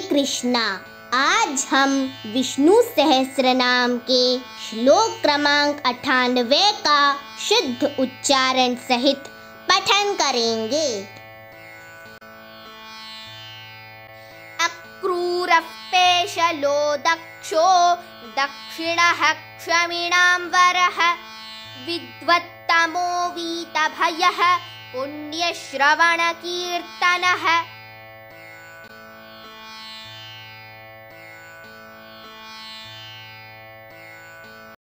कृष्णा। आज हम विष्णु सहस्रनाम के श्लोक क्रमांक 98 का शुद्ध उच्चारण सहित पठन करेंगे। अक्रूरः पेशलो दक्षो दक्षिणः क्षमिणां वरः विद्वत्तमो वीतभयः पुण्यश्रवणकीर्तनः।